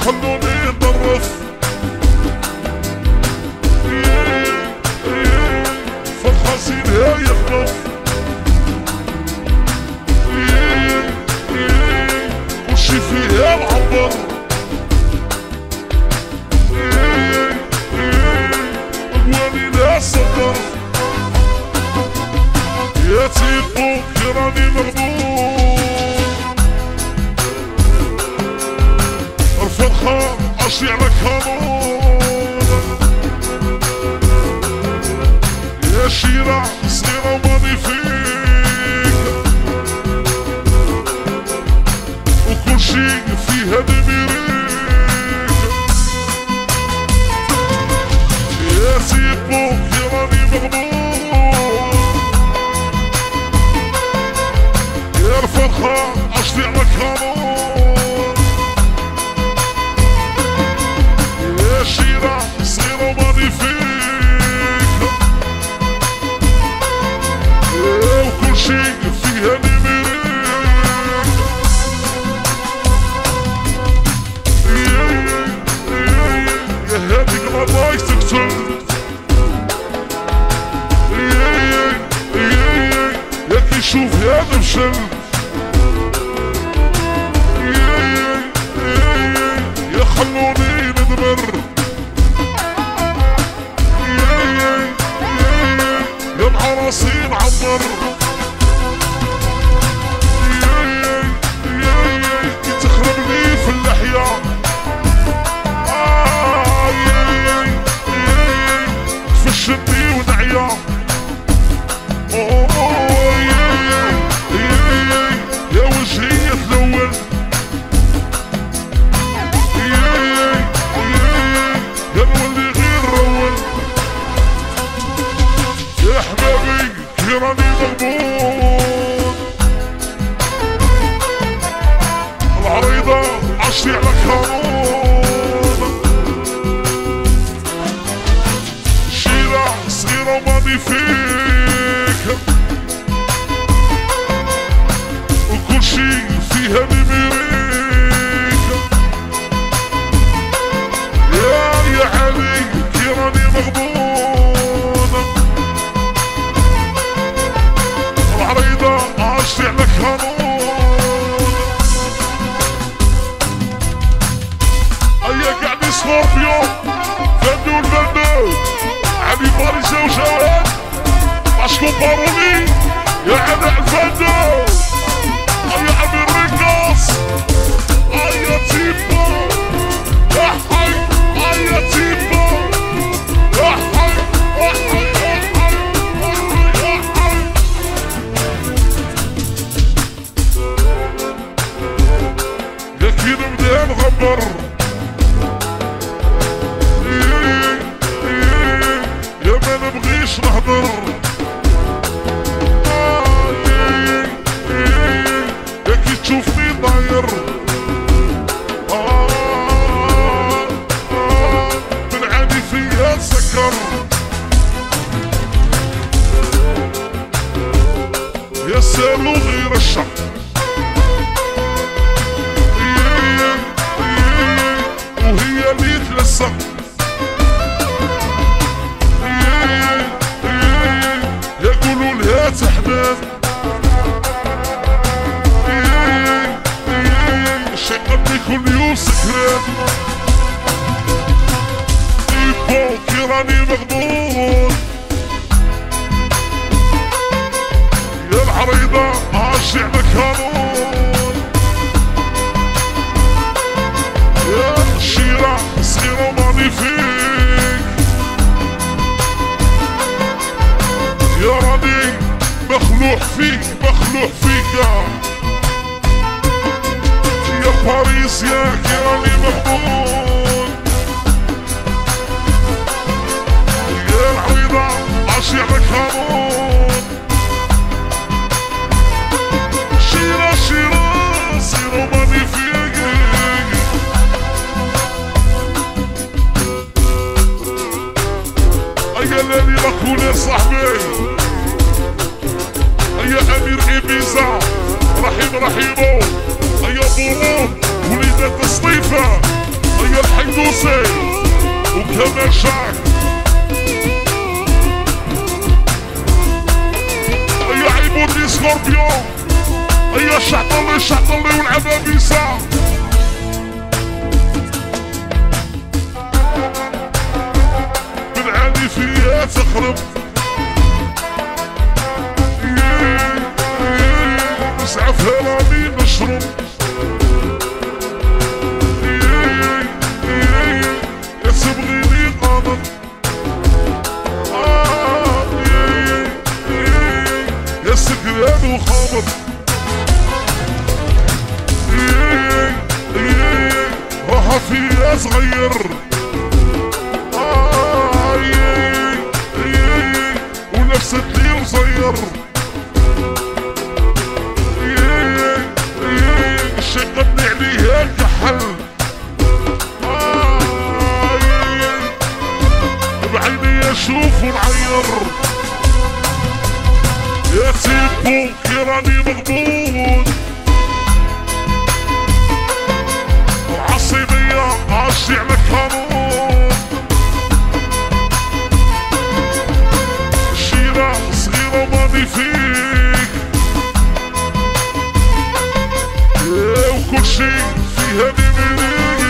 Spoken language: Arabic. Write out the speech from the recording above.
خلوني نطرف فالحزين يخطف وشي فيها معبر أبواني لا صدر يا تيبو كراني مغبون الفرخة أشيع لك هامون يا شيرة صغيرة وماني فيك وكل شي فيها دميريك يا تيبو كراني مغبون يا الفرخة أشيع لك هامون شيرة صغيرة وماني فيك وكل شي فيها نميريك يا هاديك ما بايك تقتل يا كي شوف هذا فشل يا خلوني ندمر يا بعراسي معمر كي تخربني في اللحية تفشتني ونعيا يا وجهي يتلون يا نولي غير رول يا حبابي كيراني مغبون العريضة عشتي على كانون شيرة صغيرة وماني فيك وكل شي فيها نميريك يا علي كيراني مغبون العريضة عاشتي على كانون أيا قاعد سكوربيو فندو الفندو علي باريزة وجواد باسكو بارولي يا عداء الفندو أيا أمير ريكاس أيا تيبو يا حي أيا تيبو يا حي يا حي يا حي يا حي يا كي نبدا نغبر يا ما نبغيش نهضر يا كي تشوفني ضاير بالعادي فيا تسكر يا سالو غير الشق وهي اللي تلصق يقولوا لها تحنان شي قلبي كل يوم سكران يبو كيراني مغبون يا العريضة عاشي على كانون يا شيرة صغيرة وماني فيك يا راني مخلوع فيك مخلوع فيك يا باريس يا كيراني مغبون يا العريضة عاشي على كانون شيرة شيرة صغيرة وماني فيك أيا لالي لاكولير صاحبي أيا أمير إبيزا رحيم رحيمو أيا بورون وليدات الصيفة يا الحيدوسي وكمان شعب يا عيبوني سكوربيون يا شعطلي والعبابيسة من عادي فيها تخرب نسعفها راني نشرب يا تبغيني قادر يا سكران وخابر راح فيها صغير ونفس الليل صغير شقبني عليها كحل بعيني اشوف ونعير يا سيبو كيراني مغبون عصيبية عاشي على القانون شيرة صغيرة ماني فيك وكل شي فيها بيبينيك